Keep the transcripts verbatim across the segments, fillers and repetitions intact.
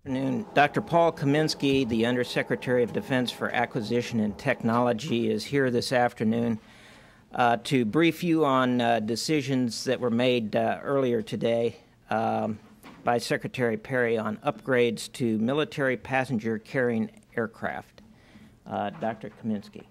Good afternoon. Doctor Paul Kaminski, the Undersecretary of Defense for Acquisition and Technology, is here this afternoon uh, to brief you on uh, decisions that were made uh, earlier today um, by Secretary Perry on upgrades to military passenger carrying aircraft. Uh, Doctor Kaminski.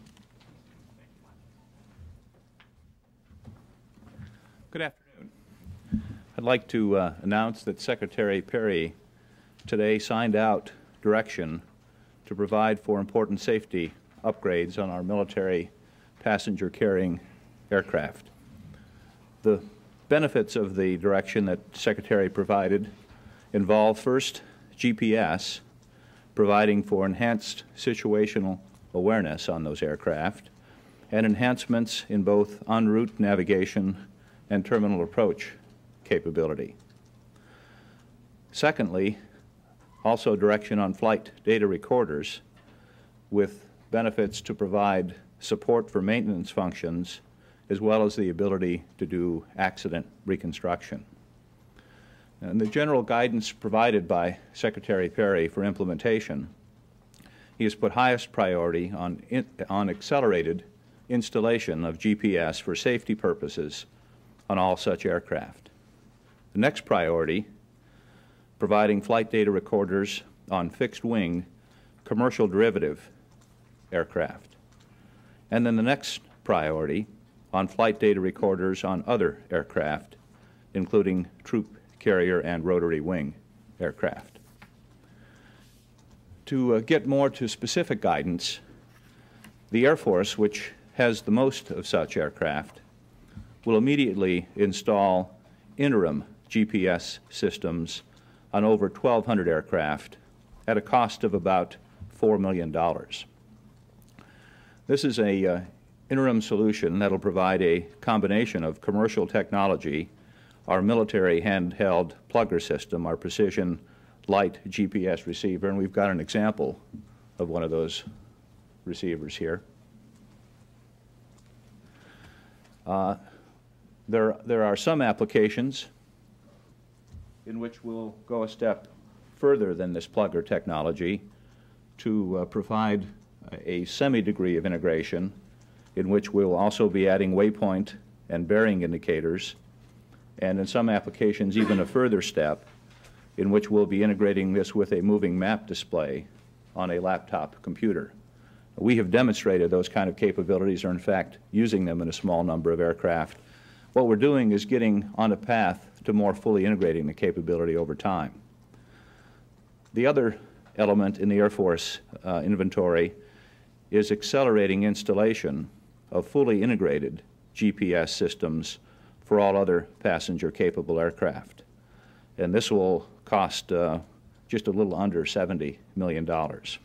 Good afternoon. I'd like to uh, announce that Secretary Perry today signed out direction to provide for important safety upgrades on our military passenger carrying aircraft. The benefits of the direction that Secretary provided involve first G P S, providing for enhanced situational awareness on those aircraft, and enhancements in both en route navigation and terminal approach capability. Secondly, also direction on flight data recorders with benefits to provide support for maintenance functions as well as the ability to do accident reconstruction. And the general guidance provided by Secretary Perry for implementation, he has put highest priority on, in, on accelerated installation of G P S for safety purposes on all such aircraft. The next priority, providing flight data recorders on fixed-wing commercial derivative aircraft. And then the next priority on flight data recorders on other aircraft, including troop carrier and rotary wing aircraft. To uh, get more to specific guidance, the Air Force, which has the most of such aircraft, will immediately install interim G P S systems on over twelve hundred aircraft at a cost of about four million dollars. This is a uh, interim solution that will provide a combination of commercial technology, our military handheld plugger system, our precision light G P S receiver, and we've got an example of one of those receivers here. Uh, there, there are some applications in which we'll go a step further than this plugger technology to uh, provide a semi-degree of integration in which we'll also be adding waypoint and bearing indicators, and in some applications even a further step in which we'll be integrating this with a moving map display on a laptop computer. We have demonstrated those kind of capabilities, or in fact using them in a small number of aircraft. What we're doing is getting on a path to more fully integrating the capability over time. The other element in the Air Force uh, inventory is accelerating installation of fully integrated G P S systems for all other passenger-capable aircraft. And this will cost uh, just a little under seventy million dollars.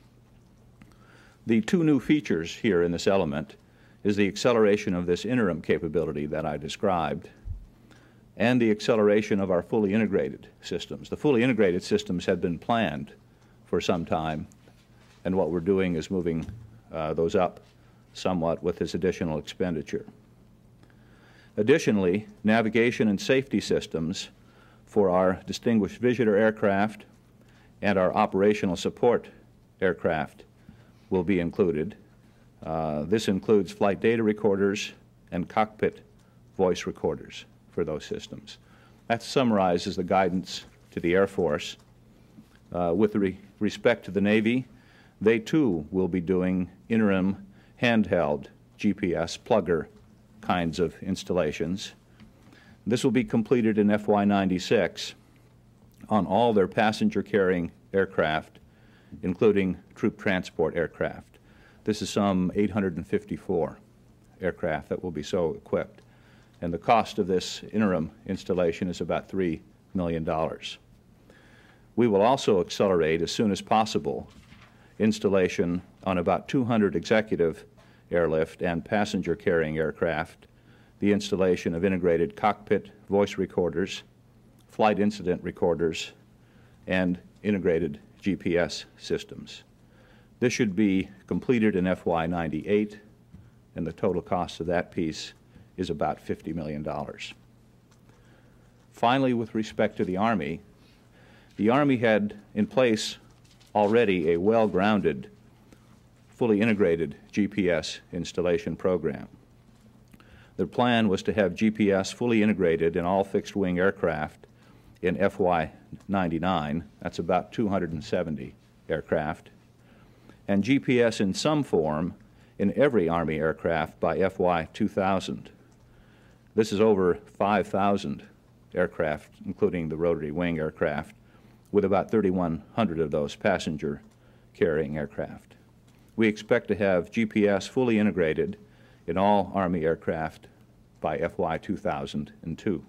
The two new features here in this element is the acceleration of this interim capability that I described and the acceleration of our fully integrated systems. The fully integrated systems had been planned for some time, and what we're doing is moving uh, those up somewhat with this additional expenditure. Additionally, navigation and safety systems for our distinguished visitor aircraft and our operational support aircraft will be included. Uh, this includes flight data recorders and cockpit voice recorders for those systems. That summarizes the guidance to the Air Force. Uh, with re respect to the Navy, they too will be doing interim handheld G P S plugger kinds of installations. This will be completed in F Y ninety-six on all their passenger carrying aircraft, including troop transport aircraft. This is some eight hundred fifty-four aircraft that will be so equipped. And the cost of this interim installation is about three million dollars. We will also accelerate as soon as possible installation on about two hundred executive airlift and passenger carrying aircraft, the installation of integrated cockpit voice recorders, flight incident recorders, and integrated G P S systems. This should be completed in F Y ninety-eight, and the total cost of that piece is about fifty million dollars. Finally, with respect to the Army, The Army had in place already a well-grounded, fully integrated G P S installation program. The plan was to have G P S fully integrated in all fixed-wing aircraft in F Y ninety-nine, that's about two hundred seventy aircraft, and G P S in some form in every Army aircraft by F Y two thousand. This is over five thousand aircraft, including the rotary wing aircraft, with about thirty-one hundred of those passenger-carrying aircraft. We expect to have G P S fully integrated in all Army aircraft by F Y two thousand two.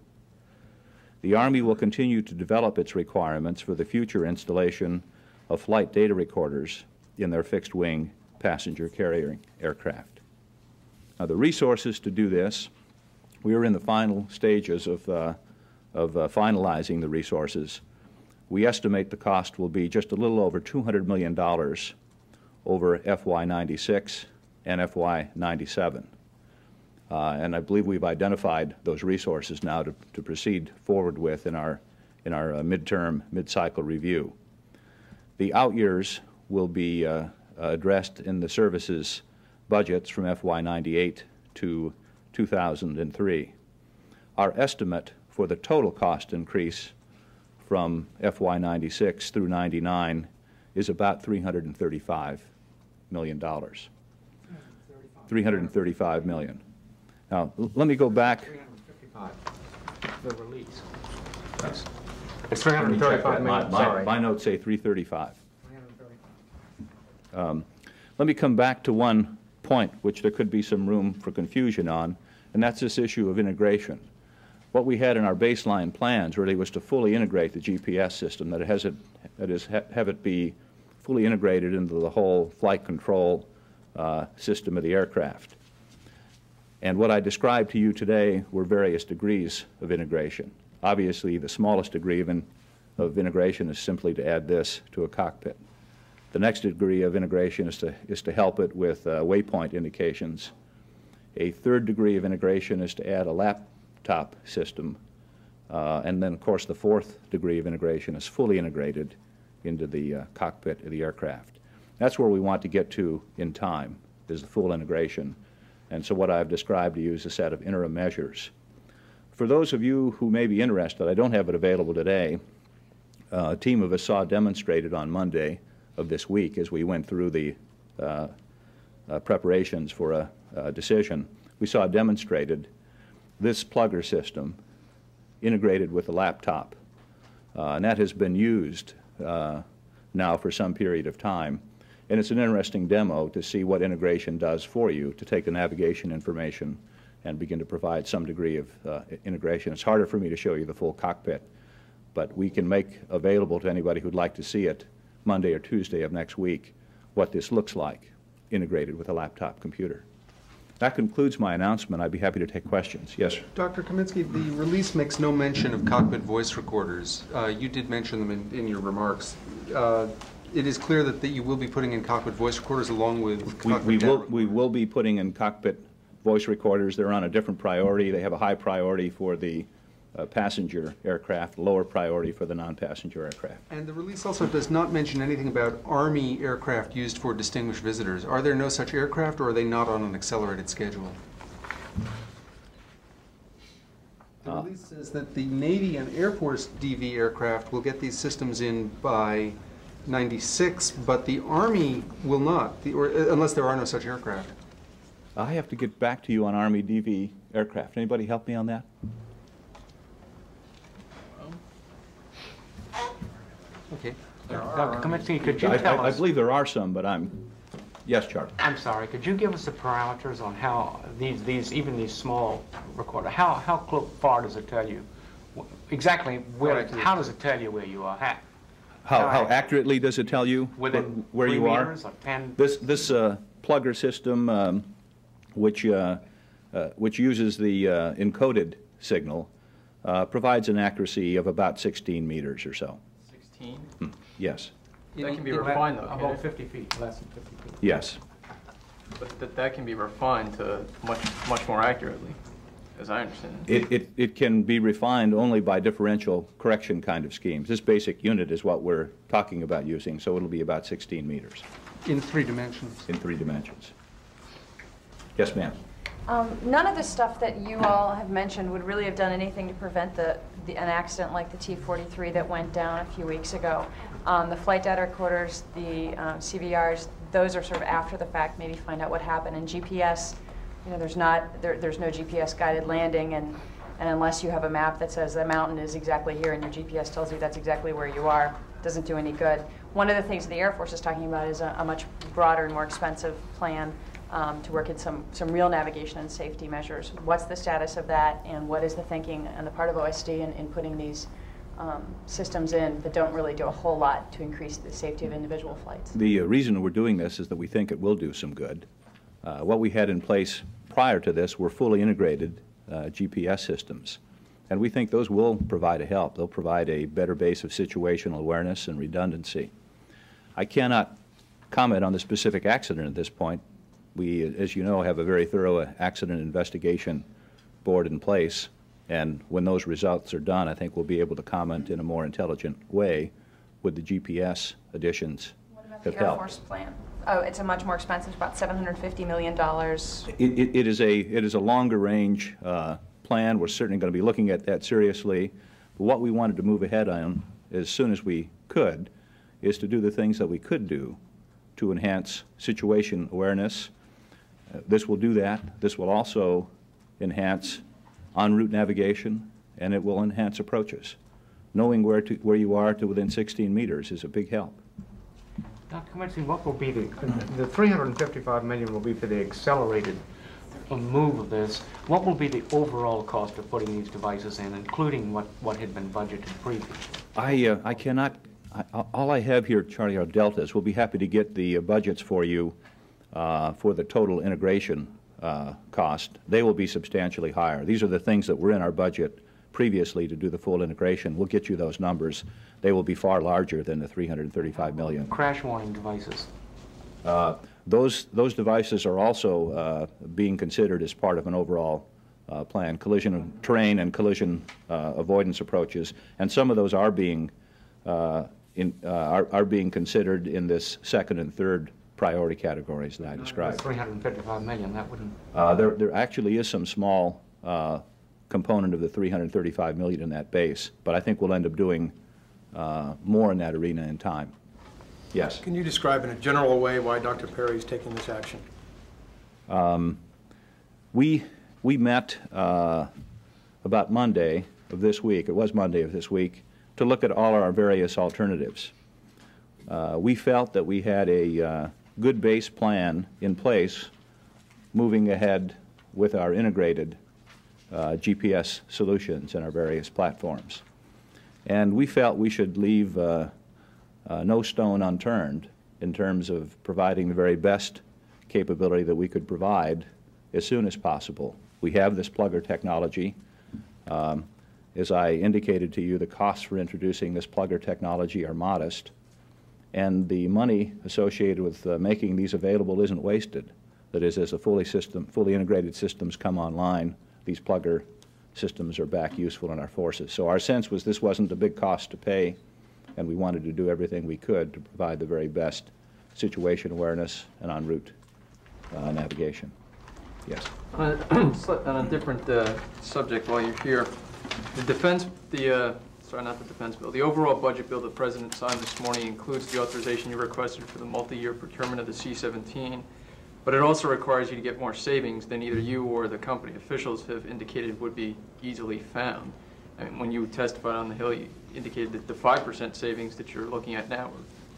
The Army will continue to develop its requirements for the future installation of flight data recorders in their fixed-wing passenger-carrying aircraft. Now, the resources to do this, we are in the final stages of, uh, of uh, finalizing the resources. We estimate the cost will be just a little over two hundred million dollars over F Y ninety-six and F Y ninety-seven. Uh, and I believe we've identified those resources now to, to proceed forward with in our, in our uh, midterm, mid-cycle review. The out years will be uh, addressed in the services budgets from F Y ninety-eight to two thousand three. Our estimate for the total cost increase from F Y ninety-six through ninety-nine is about three hundred thirty-five million dollars. three hundred thirty-five million. Now, let me go back. three hundred fifty-five, the release. Yes. It's three hundred thirty-five million, my, my, sorry. my notes say three thirty-five. three hundred thirty-five. Um, let me come back to one point which there could be some room for confusion on, and that's this issue of integration. What we had in our baseline plans really was to fully integrate the G P S system, that it has it, that is, ha have it be fully integrated into the whole flight control uh, system of the aircraft. And what I described to you today were various degrees of integration. Obviously, the smallest degree of, in, of integration is simply to add this to a cockpit. The next degree of integration is to, is to help it with uh, waypoint indications. A third degree of integration is to add a laptop system. Uh, and then, of course, the fourth degree of integration is fully integrated into the uh, cockpit of the aircraft. That's where we want to get to in time, is the full integration. And so what I've described to you is a set of interim measures. For those of you who may be interested, I don't have it available today. Uh, a team of us saw demonstrated on Monday of this week as we went through the uh, uh, preparations for a, a decision. We saw demonstrated this plugger system integrated with a laptop. Uh, and that has been used uh, now for some period of time. And it's an interesting demo to see what integration does for you, to take the navigation information and begin to provide some degree of uh, integration. It's harder for me to show you the full cockpit, but we can make available to anybody who'd like to see it Monday or Tuesday of next week what this looks like integrated with a laptop computer. That concludes my announcement. I'd be happy to take questions. Yes, sir. Doctor Kaminski, the release makes no mention of cockpit voice recorders. Uh, you did mention them in, in your remarks. Uh, it is clear that, that you will be putting in cockpit voice recorders along with we, cockpit we, will, recorders. we will be putting in cockpit voice recorders. They're on a different priority. They have a high priority for the uh, passenger aircraft, lower priority for the non-passenger aircraft. And the release also does not mention anything about Army aircraft used for distinguished visitors. Are there no such aircraft, or are they not on an accelerated schedule? The Uh, release says that the Navy and Air Force D V aircraft will get these systems in by ninety-six, but the Army will not, the, or, uh, unless there are no such aircraft. I have to get back to you on Army D V aircraft. Anybody help me on that? Okay. Doctor Kaminski, could you I, tell I, I us, believe there are some, but I'm, yes, Charlie. I'm sorry, could you give us the parameters on how these, these even these small recorder, how, how close, far does it tell you? Wh- Exactly where, Right. how does it tell you where you are? How, How, How how accurate? accurately does it tell you within wh- where three you are? meters or ten? This, this uh, plugger system, um, which, uh, uh, which uses the uh, encoded signal, uh, provides an accuracy of about sixteen meters or so. sixteen? Hmm. Yes, That can be In- refined though, can't About it? fifty feet, less than fifty feet. yes. But that, that can be refined to much, much more accurately. as I understand it. It, it, it can be refined only by differential correction kind of schemes. This basic unit is what we're talking about using, so it'll be about sixteen meters. In three dimensions? In three dimensions. Yes, ma'am. Um, none of the stuff that you all have mentioned would really have done anything to prevent the, the an accident like the T forty-three that went down a few weeks ago. Um, the flight data recorders, the um, C V Rs, those are sort of after the fact, maybe find out what happened. And G P S, you know, there's not there, there's no G P S guided landing, and and unless you have a map that says the mountain is exactly here and your G P S tells you that's exactly where you are, it doesn't do any good. One of the things the Air Force is talking about is a, a much broader and more expensive plan um, to work in some some real navigation and safety measures. What's the status of that, and what is the thinking on the part of O S D in, in putting these um, systems in that don't really do a whole lot to increase the safety of individual flights? The uh, reason we're doing this is that we think it will do some good. Uh, what we had in place prior to this were fully integrated uh, G P S systems, and we think those will provide a help. They'll provide a better base of situational awareness and redundancy. I cannot comment on the specific accident at this point. We, as you know, have a very thorough accident investigation board in place, and when those results are done, I think we'll be able to comment in a more intelligent way with the G P S additions. What about have the Air helped. Force plan? Oh, it's a much more expensive, about seven hundred fifty million dollars. It, it, it is a it is a longer range uh, plan. We're certainly going to be looking at that seriously. But what we wanted to move ahead on as soon as we could is to do the things that we could do to enhance situation awareness. Uh, this will do that. This will also enhance en route navigation, and it will enhance approaches. Knowing where to where you are to within sixteen meters is a big help. Doctor Kaminski, what will be the, the three hundred fifty-five million dollars will be for the accelerated move of this. What will be the overall cost of putting these devices in, including what, what had been budgeted previously? I, uh, I cannot, I, all I have here, Charlie, are deltas. We'll be happy to get the uh, budgets for you uh, for the total integration uh, cost. They will be substantially higher. These are the things that were in our budget previously to do the full integration. We'll get you those numbers. They will be far larger than the three hundred thirty-five million dollars. Crash warning devices. Uh, those, those devices are also uh, being considered as part of an overall uh, plan, collision terrain and collision uh, avoidance approaches, and some of those are being, uh, in, uh, are, are being considered in this second and third priority categories that I described. three hundred fifty-five million dollars, that wouldn't... Uh, there, there actually is some small uh, component of the three hundred thirty-five million dollars in that base, but I think we'll end up doing uh, more in that arena in time. Yes? Can you describe in a general way why Doctor Perry is taking this action? Um, we, we met uh, about Monday of this week, it was Monday of this week, to look at all our various alternatives. Uh, we felt that we had a uh, good base plan in place moving ahead with our integrated uh, G P S solutions in our various platforms. And we felt we should leave uh, uh, no stone unturned in terms of providing the very best capability that we could provide as soon as possible. We have this plugger technology. Um, as I indicated to you, the costs for introducing this plugger technology are modest, and the money associated with uh, making these available isn't wasted. That is, as the fully, system, fully integrated systems come online, these plugger systems are back useful in our forces. So our sense was this wasn't a big cost to pay, and we wanted to do everything we could to provide the very best situation awareness and en route uh, navigation. Yes. On a, on a different uh, subject while you're here, the defense, the, uh, sorry, not the defense bill, the overall budget bill the President signed this morning includes the authorization you requested for the multi-year procurement of the C seventeen, but it also requires you to get more savings than either you or the company officials have indicated would be easily found. I mean, when you testified on the Hill, you indicated that the five percent savings that you're looking at now,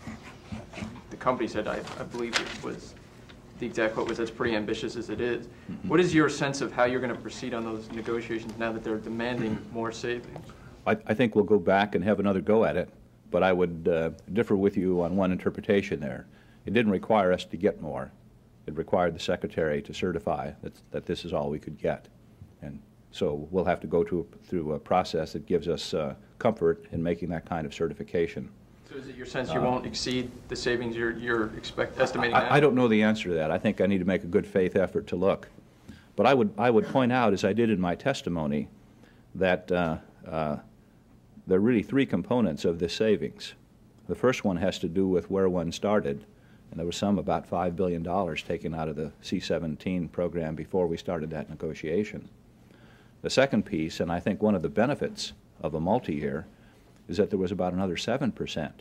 the company said, I, I believe it was, the exact quote was, that's pretty ambitious as it is. Mm-hmm. What is your sense of how you're going to proceed on those negotiations now that they're demanding more savings? I, I think we'll go back and have another go at it, but I would uh, differ with you on one interpretation there. It didn't require us to get more. It required the Secretary to certify that, that this is all we could get. And so we'll have to go to, through a process that gives us uh, comfort in making that kind of certification. So is it your sense you uh, won't exceed the savings you're, you're expect, estimating I, now? I don't know the answer to that. I think I need to make a good faith effort to look. But I would, I would point out, as I did in my testimony, that uh, uh, there are really three components of this savings. The first one has to do with where one started, and there was some about five billion dollars taken out of the C seventeen program before we started that negotiation. The second piece, and I think one of the benefits of a multi-year, is that there was about another seven percent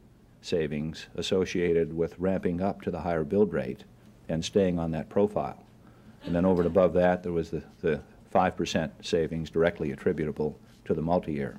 savings associated with ramping up to the higher build rate and staying on that profile. And then over and above that, there was the, the five percent savings directly attributable to the multi-year.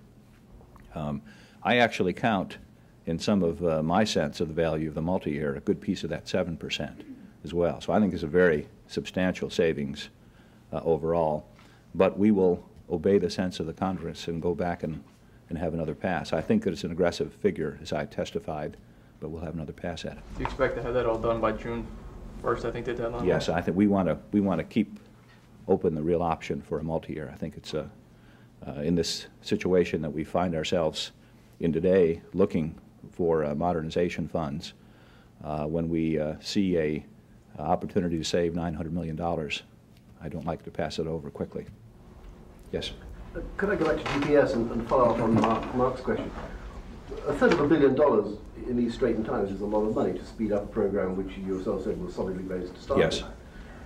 Um, I actually count, in some of uh, my sense of the value of the multi-year, a good piece of that seven percent as well. So I think it's a very substantial savings uh, overall. But we will obey the sense of the Congress and go back and, and have another pass. I think that it's an aggressive figure, as I testified, but we'll have another pass at it. Do you expect to have that all done by June first, I think, the deadline? Yes, I think we want to we want to keep open the real option for a multi-year. I think it's a, uh, in this situation that we find ourselves in today, looking for uh, modernization funds, uh, when we uh, see a uh, opportunity to save nine hundred million dollars, I don't like to pass it over quickly. Yes? Uh, could I go back to G P S and, and follow up on Mark, Mark's question? A third of a billion dollars in these straitened times is a lot of money to speed up a program which you yourself said was solidly based to start Yes. with.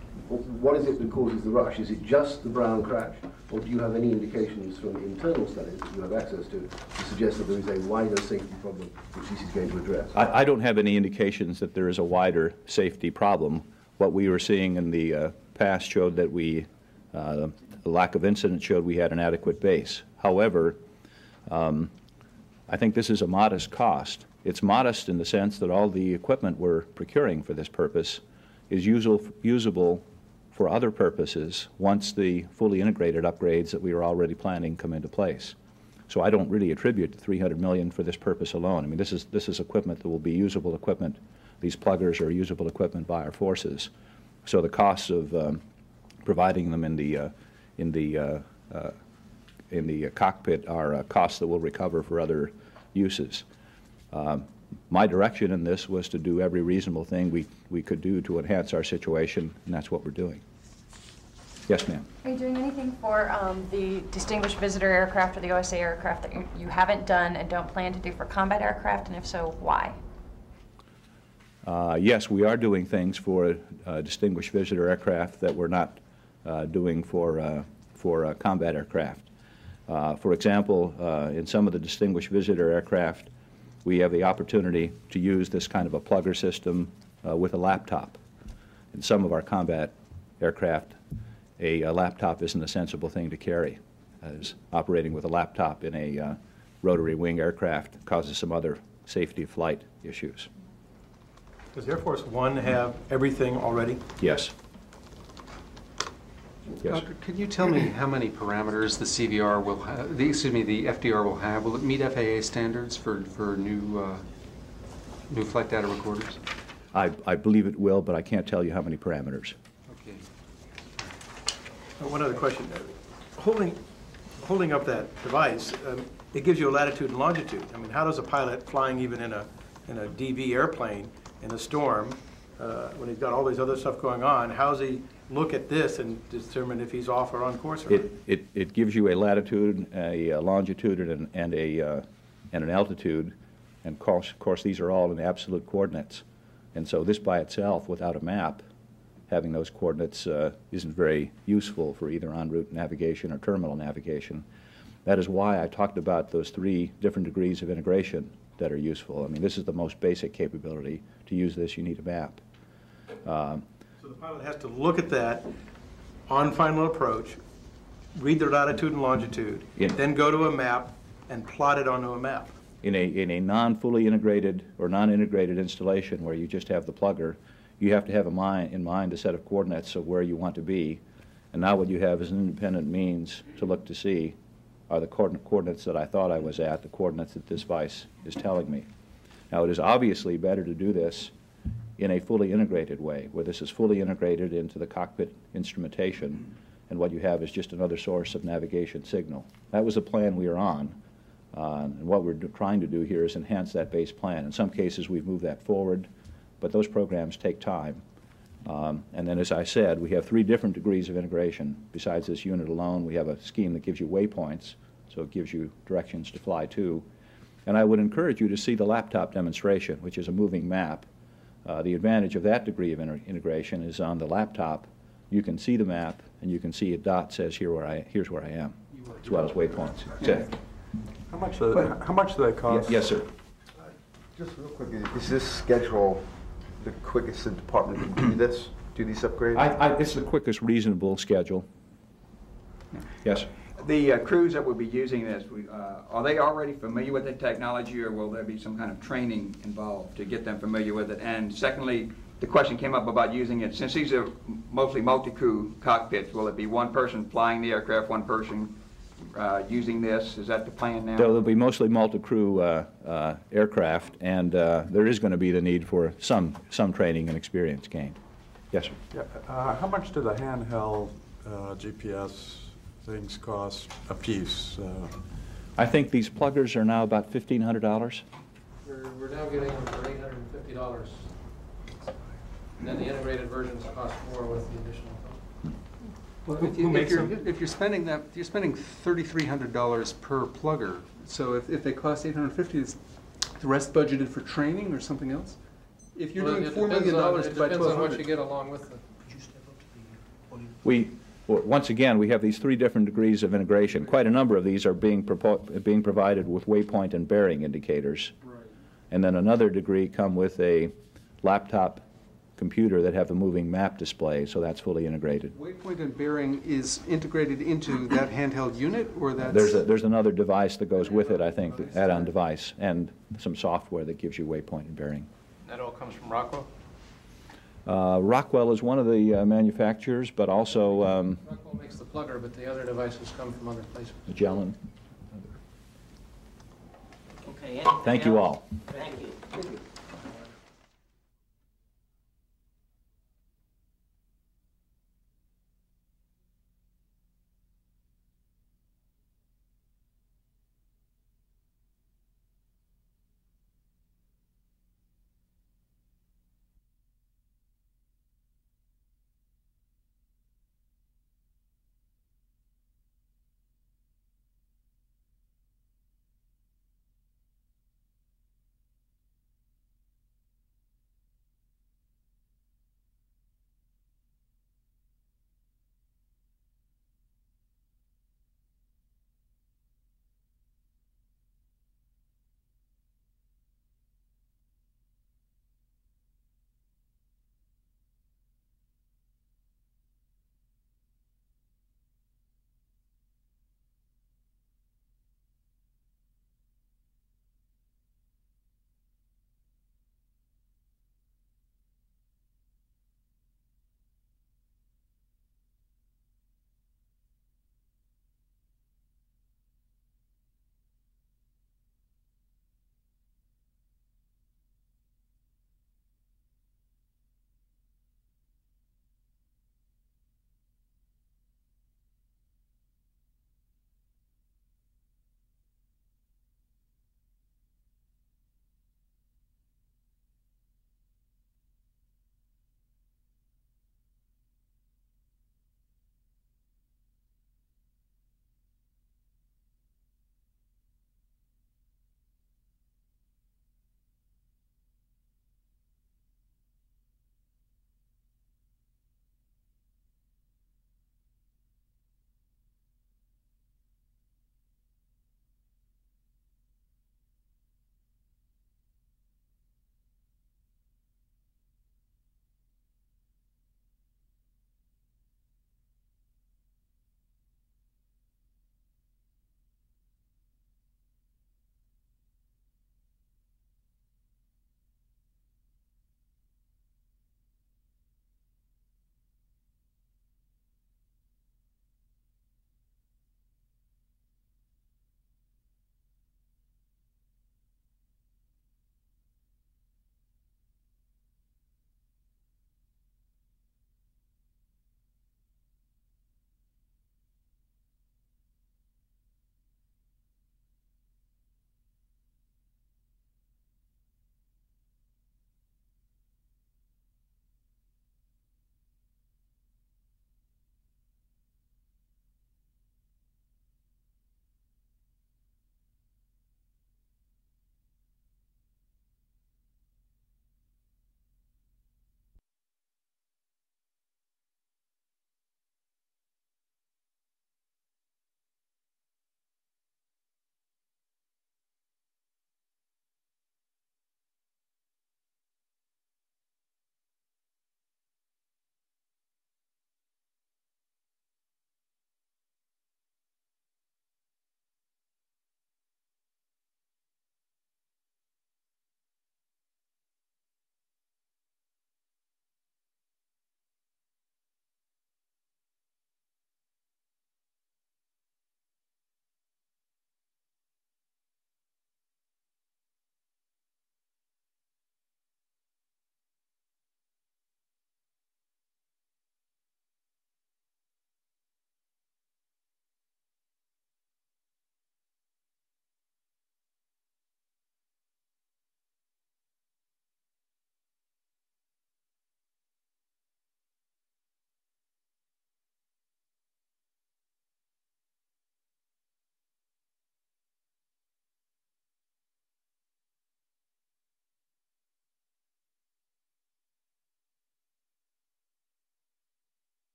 What is it that causes the rush? Is it just the Brown crash, or do you have any indications from internal studies that you have access to to suggest that there is a wider safety problem which this is going to address? I, I don't have any indications that there is a wider safety problem. What we were seeing in the uh, past showed that we, uh, the lack of incident showed we had an adequate base. However, um, I think this is a modest cost. It's modest in the sense that all the equipment we're procuring for this purpose is usable, usable for other purposes once the fully integrated upgrades that we were already planning come into place. So I don't really attribute the three hundred million dollars for this purpose alone. I mean, this is, this is equipment that will be usable equipment. These pluggers are usable equipment by our forces. So the costs of um, providing them in the, uh, in the, uh, uh, in the cockpit are uh, costs that we'll recover for other uses. Um, My direction in this was to do every reasonable thing we, we could do to enhance our situation, and that's what we're doing. Yes, ma'am. Are you doing anything for um, the distinguished visitor aircraft or the O S A aircraft that you, you haven't done and don't plan to do for combat aircraft, and if so, why? Uh, yes, we are doing things for uh, distinguished visitor aircraft that we're not uh, doing for, uh, for uh, combat aircraft. Uh, for example, uh, in some of the distinguished visitor aircraft, we have the opportunity to use this kind of a plugger system uh, with a laptop. In some of our combat aircraft, a, a laptop isn't a sensible thing to carry, as operating with a laptop in a uh, rotary wing aircraft causes some other safety of flight issues. Does Air Force One have everything already? Yes. Yes. Doctor, can you tell me how many parameters the C V R will have, the, excuse me, the F D R will have? Will it meet F A A standards for, for new, uh, new flight data recorders? I, I believe it will, but I can't tell you how many parameters. Okay. Uh, One other question. Uh, Holding, holding up that device, um, it gives you a latitude and longitude. I mean, how does a pilot flying even in a, in a D V airplane in a storm, uh, when he's got all these other stuff going on, how's he look at this and determine if he's off or on course or not? It, it, it gives you a latitude, a, a longitude, and, an, and, a, uh, and an altitude. And of course, of course, these are all in absolute coordinates. And so this by itself, without a map, having those coordinates uh, isn't very useful for either en route navigation or terminal navigation. That is why I talked about those three different degrees of integration that are useful. I mean, this is the most basic capability. To use this, you need a map. Uh, So the pilot has to look at that on final approach, read their latitude and longitude, Yeah. then go to a map and plot it onto a map. In a, in a non-fully integrated or non-integrated installation where you just have the plugger, you have to have a mind, in mind a set of coordinates of where you want to be. And now what you have is an independent means to look to see, are the coordinate coordinates that I thought I was at, the coordinates that this device is telling me. Now it is obviously better to do this in a fully integrated way, where this is fully integrated into the cockpit instrumentation, and what you have is just another source of navigation signal. That was the plan we were on, uh, and what we're do trying to do here is enhance that base plan. In some cases we've moved that forward, but those programs take time, Um, and then, as I said, we have three different degrees of integration. Besides this unit alone, we have a scheme that gives you waypoints, so it gives you directions to fly to. And I would encourage you to see the laptop demonstration, which is a moving map. Uh, the advantage of that degree of inter integration is on the laptop, you can see the map, and you can see a dot says, Here where I, here's where I am, as well as waypoints. Yeah. How much, do they, how much do they cost? Yes, sir. Just real quick, is this schedule the quickest the department can do this, do these upgrades? I, I, it's the quickest reasonable schedule. Yes? The uh, crews that will be using this, we, uh, are they already familiar with the technology, or will there be some kind of training involved to get them familiar with it? And secondly, the question came up about using it. Since these are mostly multi-crew cockpits, will it be one person flying the aircraft, one person uh, using this? Is that the plan now? There'll be mostly multi-crew uh, uh, aircraft, and uh, there is going to be the need for some, some training and experience gained. Yes, sir. Yeah, uh, how much do the handheld uh, G P S things cost a piece? Uh, I think these pluggers are now about fifteen hundred dollars. We're, we're now getting them for eight hundred fifty dollars. And then the integrated versions cost more with the additional. Well, if, you, if, you're, if you're spending that, you're spending thirty-three hundred dollars per plugger. So if, if they cost eight hundred fifty dollars, is the rest budgeted for training or something else? If you're well, doing four million dollars to by twelve hundred. It depends on what you get along with them. We, well, once again, we have these three different degrees of integration. Quite a number of these are being, propo being provided with waypoint and bearing indicators. Right. And then another degree come with a laptop computer that have a moving map display, so that's fully integrated. Waypoint and bearing is integrated into that handheld unit, or that's... There's, a, there's another device that goes with it, I think, the add-on device, and some software that gives you waypoint and bearing. That all comes from Rockwell? Uh, Rockwell is one of the uh, manufacturers, but also um, Rockwell makes the plugger, but the other devices come from other places. Magellan. Okay, Thank you all. Thank you.